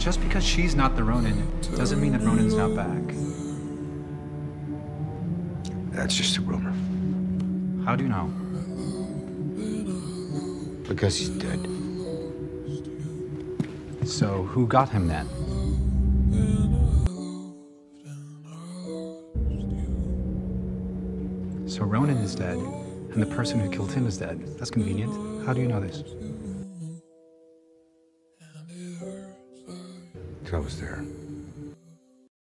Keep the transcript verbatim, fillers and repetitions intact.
Just because she's not the Ronin doesn't mean that Ronin's not back. That's just a rumor. How do you know? Because he's dead. So who got him then? So Ronin is dead, and the person who killed him is dead. That's convenient. How do you know this? I was there.